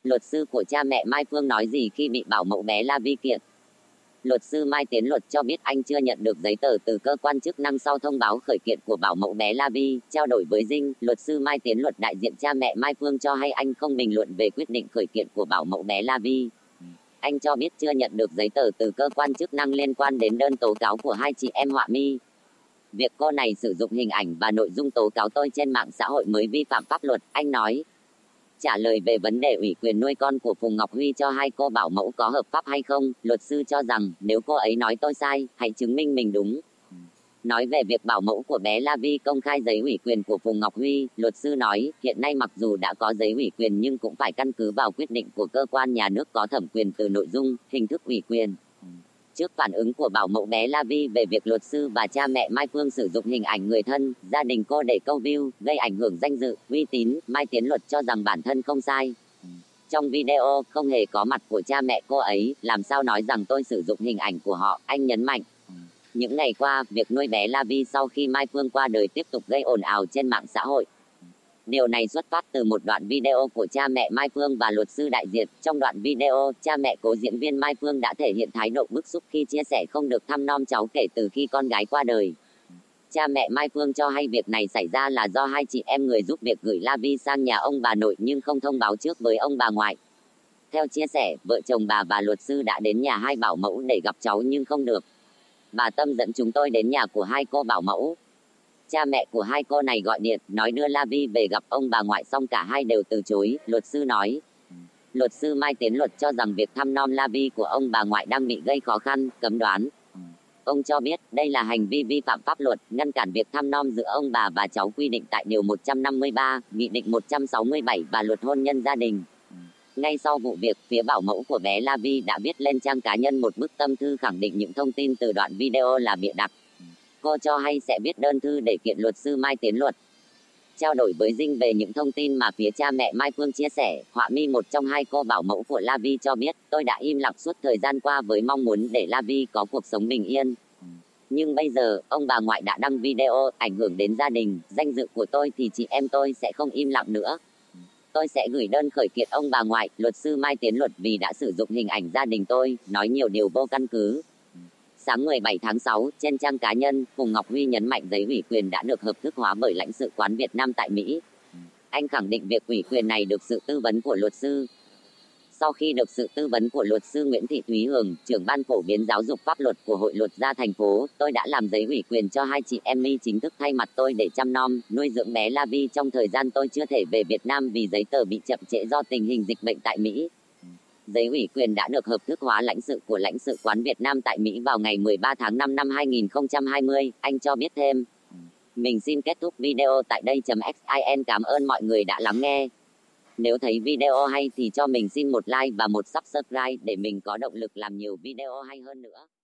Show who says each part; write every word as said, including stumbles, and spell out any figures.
Speaker 1: Luật sư của cha mẹ Mai Phương nói gì khi bị bảo mẫu bé La Vi kiện? Luật sư Mai Tiến Luật cho biết anh chưa nhận được giấy tờ từ cơ quan chức năng sau thông báo khởi kiện của bảo mẫu bé La Vi. Trao đổi với Dinh, luật sư Mai Tiến Luật đại diện cha mẹ Mai Phương cho hay anh không bình luận về quyết định khởi kiện của bảo mẫu bé La Vi. Anh cho biết chưa nhận được giấy tờ từ cơ quan chức năng liên quan đến đơn tố cáo của hai chị em họa mi. Việc cô này sử dụng hình ảnh và nội dung tố cáo tôi trên mạng xã hội mới vi phạm pháp luật, anh nói. Trả lời về vấn đề ủy quyền nuôi con của Phùng Ngọc Huy cho hai cô bảo mẫu có hợp pháp hay không, luật sư cho rằng nếu cô ấy nói tôi sai, hãy chứng minh mình đúng. Nói về việc bảo mẫu của bé La Vi công khai giấy ủy quyền của Phùng Ngọc Huy, luật sư nói hiện nay mặc dù đã có giấy ủy quyền nhưng cũng phải căn cứ vào quyết định của cơ quan nhà nước có thẩm quyền từ nội dung, hình thức ủy quyền. Trước phản ứng của bảo mẫu bé La Vi về việc luật sư và cha mẹ Mai Phương sử dụng hình ảnh người thân, gia đình cô để câu view, gây ảnh hưởng danh dự, uy tín, Mai Tiến Luật cho rằng bản thân không sai. Trong video không hề có mặt của cha mẹ cô ấy, làm sao nói rằng tôi sử dụng hình ảnh của họ, anh nhấn mạnh. Những ngày qua, việc nuôi bé La Vi sau khi Mai Phương qua đời tiếp tục gây ồn ào trên mạng xã hội. Điều này xuất phát từ một đoạn video của cha mẹ Mai Phương và luật sư đại diện. Trong đoạn video, cha mẹ cố diễn viên Mai Phương đã thể hiện thái độ bức xúc khi chia sẻ không được thăm nom cháu kể từ khi con gái qua đời. Cha mẹ Mai Phương cho hay việc này xảy ra là do hai chị em người giúp việc gửi La Vi sang nhà ông bà nội nhưng không thông báo trước với ông bà ngoại. Theo chia sẻ, vợ chồng bà và luật sư đã đến nhà hai bảo mẫu để gặp cháu nhưng không được. Bà Tâm dẫn chúng tôi đến nhà của hai cô bảo mẫu. Cha mẹ của hai cô này gọi điện, nói đưa La Vi về gặp ông bà ngoại xong cả hai đều từ chối, luật sư nói. Luật sư Mai Tiến Luật cho rằng việc thăm nom La Vi của ông bà ngoại đang bị gây khó khăn, cấm đoán. Ông cho biết đây là hành vi vi phạm pháp luật, ngăn cản việc thăm nom giữa ông bà và cháu quy định tại Điều một trăm năm mươi ba, Nghị định một trăm sáu mươi bảy và Luật Hôn nhân gia đình. Ngay sau vụ việc, phía bảo mẫu của bé La Vi đã viết lên trang cá nhân một bức tâm thư khẳng định những thông tin từ đoạn video là bịa đặt. Cô cho hay sẽ viết đơn thư để kiện luật sư Mai Tiến Luật. Trao đổi với Dinh về những thông tin mà phía cha mẹ Mai Phương chia sẻ, họa mi một trong hai cô bảo mẫu của La Vi cho biết, tôi đã im lặng suốt thời gian qua với mong muốn để La Vi có cuộc sống bình yên. Nhưng bây giờ, ông bà ngoại đã đăng video ảnh hưởng đến gia đình, danh dự của tôi thì chị em tôi sẽ không im lặng nữa. Tôi sẽ gửi đơn khởi kiện ông bà ngoại, luật sư Mai Tiến Luật vì đã sử dụng hình ảnh gia đình tôi, nói nhiều điều vô căn cứ. Sáng mười bảy tháng sáu, trên trang cá nhân, Phùng Ngọc Huy nhấn mạnh giấy ủy quyền đã được hợp thức hóa bởi lãnh sự quán Việt Nam tại Mỹ. Anh khẳng định việc ủy quyền này được sự tư vấn của luật sư. Sau khi được sự tư vấn của luật sư Nguyễn Thị Thúy Hường, trưởng ban phổ biến giáo dục pháp luật của Hội Luật gia thành phố, tôi đã làm giấy ủy quyền cho hai chị em mi chính thức thay mặt tôi để chăm nom, nuôi dưỡng bé La Vi trong thời gian tôi chưa thể về Việt Nam vì giấy tờ bị chậm trễ do tình hình dịch bệnh tại Mỹ. Giấy ủy quyền đã được hợp thức hóa lãnh sự của lãnh sự quán Việt Nam tại Mỹ vào ngày mười ba tháng năm năm hai nghìn không trăm hai mươi, anh cho biết thêm. Mình xin kết thúc video tại đây.xin cảm ơn mọi người đã lắng nghe. Nếu thấy video hay thì cho mình xin một like và một subscribe để mình có động lực làm nhiều video hay hơn nữa.